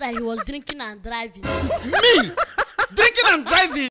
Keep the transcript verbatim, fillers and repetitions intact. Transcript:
that he was drinking and driving. Me? Drinking and driving?